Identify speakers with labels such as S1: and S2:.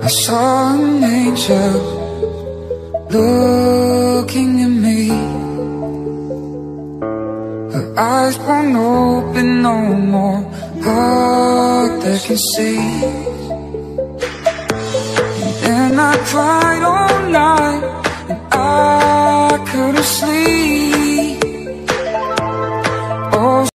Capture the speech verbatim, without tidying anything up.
S1: I saw an angel looking at me. Her eyes won't open no more, heart that can see. And then I cried all night, and I couldn't sleep.